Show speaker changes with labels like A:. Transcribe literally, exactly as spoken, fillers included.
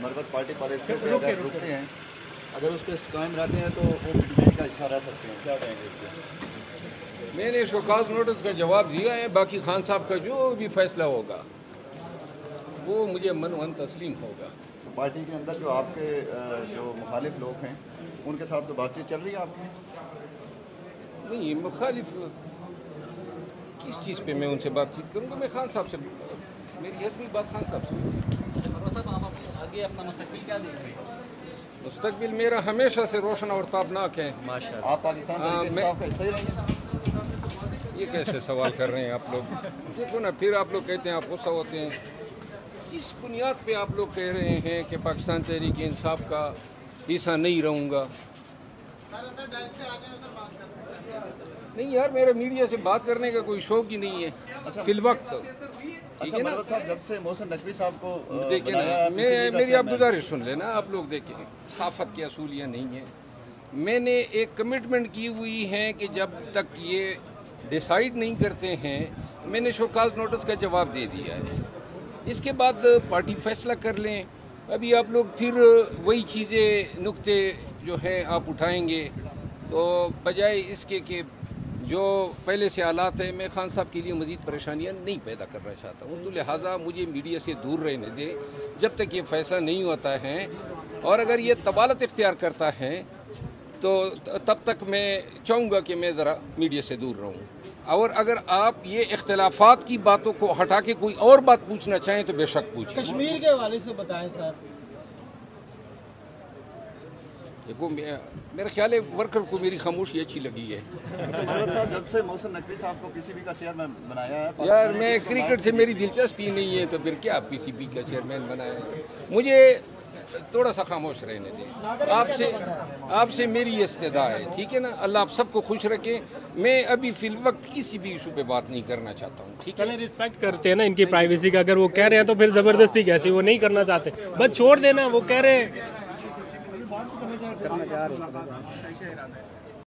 A: मरकज़ party policy पे अगर रुकते हैं, अगर उस पर कायम रहते हैं तो वो बीजेपी का हिस्सा रह सकते हैं, क्या कहेंगे इस पर?
B: मैंने शोकाज नोटिस का जवाब दिया है, बाकी खान साहब का जो भी फैसला होगा वो मुझे मनवन तस्लीम होगा।
A: तो पार्टी के अंदर जो आपके जो मुखालिफ लोग हैं उनके साथ तो बातचीत चल रही है आपकी?
B: नहीं, मुखालिफ किस चीज़ पे मैं उनसे बातचीत करूँगा? मैं खान साहब से, मेरी हर बात खान साहब से होगी।
C: आगे अपना मुस्तकबिल क्या देख रहे हैं?
B: मुस्तकबिल मेरा हमेशा से रोशन और ताबनाक है।
C: माशाअल्लाह।
A: आप पाकिस्तान
B: हाँ,
A: के
B: मैं-
A: इंसाफ का हिस्सा ही रहेंगे?
B: ये कैसे सवाल कर रहे हैं आप लोग? देखो ना, फिर आप लोग कहते हैं आप गुस्सा होते हैं। किस बुनियाद पे आप लोग कह रहे हैं कि पाकिस्तान तहरीक इंसाफ का हिस्सा नहीं रहूँगा? नहीं यार, मेरा मीडिया से बात करने का कोई शौक ही नहीं है फिल वक्त। ठीक
A: अच्छा
B: है ना?
A: मरकज़ साहब, जब से मोहसिन नकवी साहब को अ,
B: देखिए
A: बनाया
B: ना,
A: पीसीबी
B: मैं
A: का
B: मेरी आप
A: चेयरमैन,
B: गुजारिश सुन लेना। आप लोग देखें, साफत की असूलियाँ नहीं है। मैंने एक कमिटमेंट की हुई है कि जब तक ये डिसाइड नहीं करते हैं, मैंने शोकाज नोटिस का जवाब दे दिया है। इसके बाद पार्टी फैसला कर लें। अभी आप लोग फिर वही चीज़ें, नुक्ते जो हैं आप उठाएंगे, तो बजाय इसके कि जो पहले से हालात है, मैं खान साहब के लिए मज़ीद परेशानियां नहीं पैदा करना चाहता हूं। तो लिहाजा मुझे मीडिया से दूर रहने दें जब तक ये फैसला नहीं होता है। और अगर ये तबालत इख्तियार करता है तो तब तक मैं चाहूँगा कि मैं ज़रा मीडिया से दूर रहूँ। और अगर आप ये इख्तिलाफात की बातों को हटा के कोई और बात पूछना चाहें तो बेशक पूछें।
D: कश्मीर के हवाले से बताएं सर।
B: देखो, मेरा ख्याल है वर्कर को मेरी खामोशी अच्छी लगी है।
A: मरकज़ साहब, जब से मोहसिन नकवी साहब को पीसीबी का चेयरमैन बनाया है,
B: यार, मैं क्रिकेट से मेरी दिलचस्पी नहीं है, तो फिर क्या पीसीबी का चेयरमैन बनाया है? मुझे थोड़ा सा खामोश रहने दें। आपसे आपसे मेरी इस्तदा है, ठीक है ना? अल्लाह आप सबको खुश रखे। मैं अभी फिल वक्त किसी भी इशू पे बात नहीं करना चाहता हूँ, ठीक है?
E: चलें, रिस्पेक्ट करते हैं ना इनकी प्राइवेसी का। अगर वो कह रहे हैं तो फिर ज़बरदस्ती कैसी? वो नहीं करना चाहते, बस छोड़ देना। वो कह रहे हैं